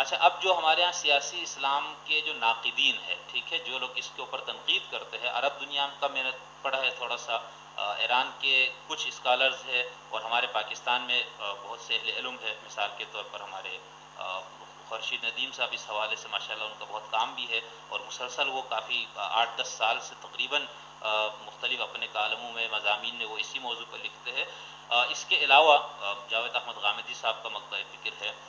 اچھا، اب جو ہمارے ہاں سیاسی اسلام کے جو ناقدین ہے، ٹھیک ہے، جو لوگ اس کے اوپر تنقید کرتے ہیں، عرب دنیا کا میں نے پڑھا ہے تھوڑا سا، ایران کے کچھ اسکالرز ہے، اور ہمارے پاکستان میں بہت سے اہل علم ہے، مثال کے طور پر ہمارے خورشید ندیم صاحب اس حوالے سے ماشاءاللہ ان کا بہت کام بھی ہے، اور مسلسل وہ کافی 8-10 سال سے تقریباً مختلف اپنے کالموں میں مضامین میں وہ اسی موضوع پر لکھتے ہیں۔ اس کے علاوہ جاوید احمد غامدی صاحب کا مقطع فکر ہے۔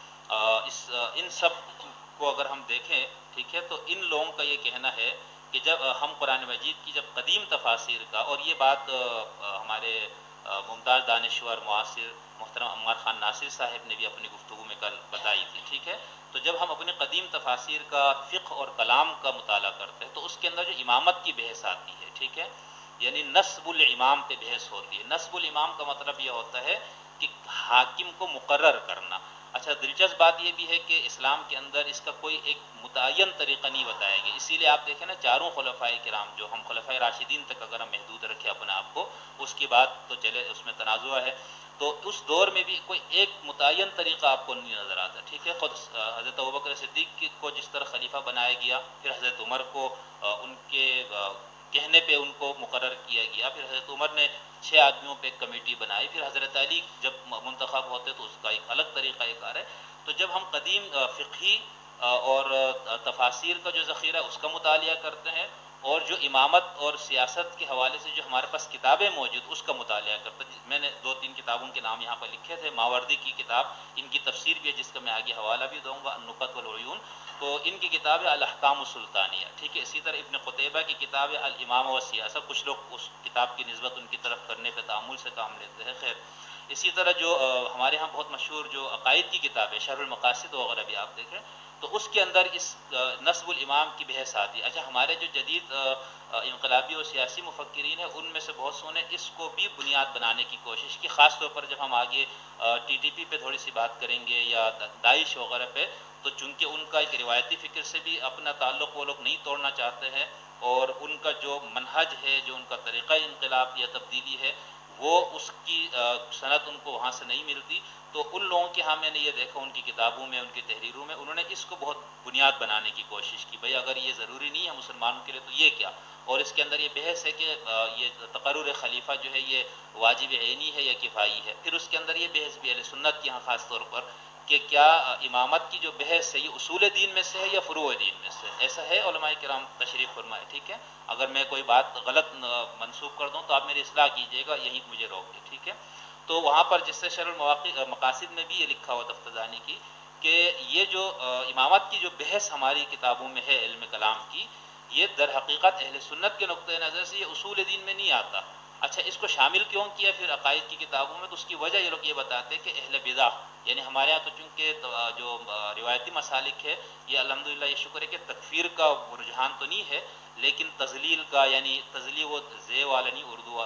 ان سب کو اگر ہم دیکھیں، ٹھیک ہے، تو ان لوگوں کا یہ کہنا ہے کہ جب ہم قرآن مجید کی جب قدیم تفاسیر کا، اور یہ بات ہمارے ممتاز دانشور معاصر محترم عمار خان ناصر صاحب نے بھی اپنی گفتگو میں کل بتائی تھی، ٹھیک ہے، تو جب ہم اپنے قدیم تفاسیر کا فقہ اور کلام کا مطالعہ کرتے ہیں تو اس کے اندر جو امامت کی بحث آتی ہے، ٹھیک ہے، یعنی نصب الامام پہ بحث ہوتی ہے۔ نصب الامام کا مطلب یہ ہوتا ہے کہ حاکم کو مقرر کرنا۔ اچھا، دلچسپ بات یہ بھی ہے کہ اسلام کے اندر اس کا کوئی ایک متعین طریقہ نہیں بتایا گیا، اسی لیے آپ دیکھیں نا، چاروں خلفائے کرام، جو ہم خلفائے راشدین تک اگر ہم محدود رکھیں اپنے آپ کو، اس کی بات تو چلے اس میں تنازع ہے، تو اس دور میں بھی کوئی ایک متعین طریقہ آپ کو نہیں نظر آتا، ٹھیک ہے۔ خود حضرت ابوبکر صدیق کو جس طرح خلیفہ بنایا گیا، پھر حضرت عمر کو ان کے کہنے پہ ان کو مقرر کیا گیا، پھر حضرت عمر نے 6 آدمیوں پہ ایک کمیٹی بنائی، پھر حضرت علی جب منتخب ہوتے تو اس کا ایک الگ طریقہ کار ہے۔ تو جب ہم قدیم فقہی اور تفاسیر کا جو ذخیرہ ہے اس کا مطالعہ کرتے ہیں، اور جو امامت اور سیاست کے حوالے سے جو ہمارے پاس کتابیں موجود اس کا مطالعہ کرتے ہیں، میں نے 2-3 کتابوں کے نام یہاں پر لکھے تھے، ماوردی کی کتاب، ان کی تفسیر بھی ہے جس کا میں آگے حوالہ بھی دوں گا، النکت والعیون، تو ان کی کتاب ہے الاحکام السلطانیہ، ٹھیک ہے۔ اسی طرح ابن قتیبہ کی کتاب ہے الامامہ والسیاسہ، کچھ لوگ اس کتاب کی نسبت ان کی طرف کرنے پہ تعامل سے کام لیتے ہیں، خیر۔ اسی طرح جو ہمارے ہاں بہت مشہور جو عقائد کی کتاب ہے شرح المقاصد وغیرہ بھی آپ دیکھیں، تو اس کے اندر اس نصب الامام کی بحث آتی ہے۔ اچھا، ہمارے جو جدید انقلابی اور سیاسی مفکرین ہیں ان میں سے بہت سو نے اس کو بھی بنیاد بنانے کی کوشش کی، خاص طور پر جب ہم آگے ٹی ٹی پی پہ تھوڑی سی بات کریں گے یا داعش وغیرہ پہ، تو چونکہ ان کا ایک روایتی فکر سے بھی اپنا تعلق وہ لوگ نہیں توڑنا چاہتے ہیں، اور ان کا جو منہج ہے، جو ان کا طریقہ انقلاب یا تبدیلی ہے، وہ اس کی سند ان کو وہاں سے نہیں ملتی، تو ان لوگوں کے ہاں میں نے یہ دیکھا ان کی کتابوں میں، ان کی تحریروں میں، انہوں نے اس کو بہت بنیاد بنانے کی کوشش کی، بھئی اگر یہ ضروری نہیں ہے مسلمانوں کے لیے تو یہ کیا، اور اس کے اندر یہ بحث ہے کہ یہ تقرر خلیفہ جو ہے یہ واجب عینی ہے یا کفائی ہے۔ پھر اس کے اندر یہ بحث بھی اہل سنت کی ہاں خاص طور پر کہ کیا امامت کی جو بحث ہے یہ اصول دین میں سے ہے یا فروع دین میں سے، ایسا ہے، علماء کرام تشریف فرمائے، ٹھیک ہے۔ اگر میں کوئی بات غلط منسوخ کر دوں تو آپ میری اصلاح کیجیے گا، یہیں مجھے روک دیں، ٹھیک ہے۔ تو وہاں پر جس سے شرح المقاصد میں بھی یہ لکھا ہوا تفتزانی کی کہ یہ جو امامت کی جو بحث ہماری کتابوں میں ہے علم کلام کی، یہ در حقیقت اہل سنت کے نقطۂ نظر سے یہ اصول دین میں نہیں آتا۔ اچھا، اس کو شامل کیوں کیا پھر عقائد کی کتابوں میں، تو اس کی وجہ یہ لوگ یہ بتاتے کہ اہل بدع، یعنی ہمارے یہاں تو چونکہ جو روایتی مسالک ہے یہ الحمدللہ یہ شکر ہے کہ تکفیر کا رجحان تو نہیں ہے، لیکن تضلیل کا، یعنی تضلیل وہ زے والا نہیں، اردو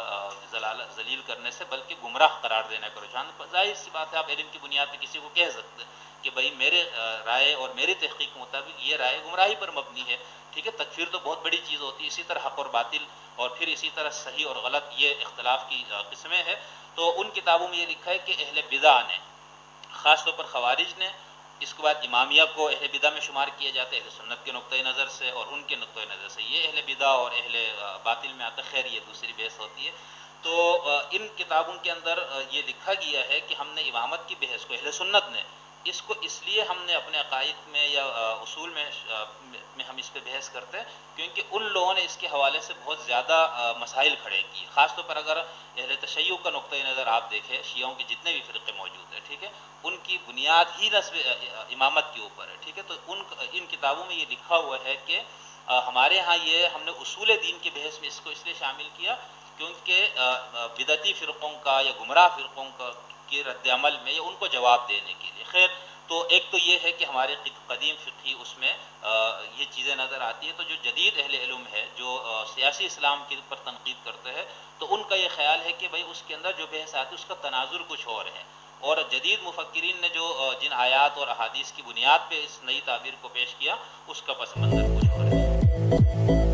ذلیل کرنے سے، بلکہ گمراہ قرار دینے کا رجحان۔ ظاہر سی بات ہے، آپ علم کی بنیاد پہ کسی کو کہہ سکتے ہیں کہ بھائی میرے رائے اور میری تحقیق کے مطابق یہ رائے گمراہی پر مبنی ہے، ٹھیک ہے۔ تکفیر تو بہت بڑی چیز ہوتی ہے، اسی طرح حق اور باطل، اور پھر اسی طرح صحیح اور غلط، یہ اختلاف کی قسمیں ہیں۔ تو ان کتابوں میں یہ لکھا ہے کہ اہل بدع نے، خاص طور پر خوارج نے، اس کے بعد امامیہ کو اہل بدع میں شمار کیا جاتا ہے اہل سنت کے نقطۂ نظر سے، اور ان کے نقطۂ نظر سے یہ اہل بدع اور اہل باطل میں آتا ہے، خیر یہ دوسری بحث ہوتی ہے۔ تو ان کتابوں کے اندر یہ لکھا گیا ہے کہ ہم نے امامت کی بحث کو، اہل سنت نے اس کو اس لیے ہم نے اپنے عقائد میں یا اصول میں ہم اس پہ بحث کرتے ہیں کیونکہ ان لوگوں نے اس کے حوالے سے بہت زیادہ مسائل کھڑے کیے، خاص طور پر اگر اہل تشیع کا نقطۂ نظر آپ دیکھیں، شیعوں کے جتنے بھی فرقے موجود ہیں، ٹھیک ہے، ان کی بنیاد ہی نسب امامت کے اوپر ہے، ٹھیک ہے۔ تو ان کتابوں میں یہ لکھا ہوا ہے کہ ہمارے ہاں یہ ہم نے اصول دین کے بحث میں اس کو اس لیے شامل کیا کیونکہ بدعتی فرقوں کا یا گمراہ فرقوں کا کے رد عمل میں یا ان کو جواب دینے کے لیے، خیر۔ تو ایک تو یہ ہے کہ ہمارے قدیم فقہی اس میں یہ چیزیں نظر آتی ہیں، تو جو جدید اہل علم ہے جو سیاسی اسلام کے اوپر تنقید کرتے ہیں، تو ان کا یہ خیال ہے کہ بھئی اس کے اندر جو بحث آتی ہے اس کا تناظر کچھ اور ہے، اور جدید مفکرین نے جو جن آیات اور احادیث کی بنیاد پہ اس نئی تعبیر کو پیش کیا اس کا پس منظر کچھ اور ہے۔